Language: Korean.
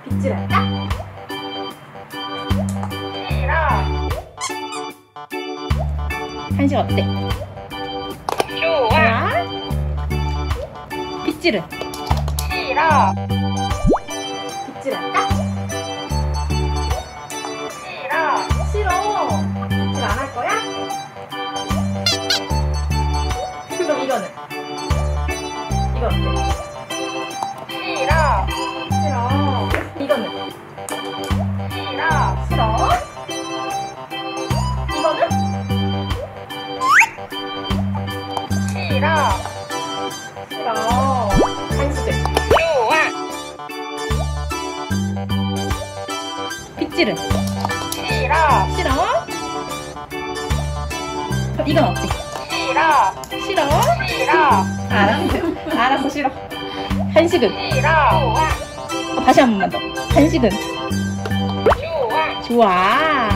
빗질할까? 싫어. 한식 어때? 좋아. 빗질은? 싫어. 빗질할까? 싫어. 싫어. 빗질 안 할 거야? 그럼 이거는? 이거 어때? 싫어. 싫어. 이거는? 싫어. 싫어. 이거는? 싫어. 싫어. 한식은? 좋아. 빗질은? 싫어. 싫어. 그럼 이건 어때? 싫어. 싫어. 싫어. 알았어 싫어. 한식은? 싫어. 다시 한 번만 더. 한식은? 좋아. 좋아.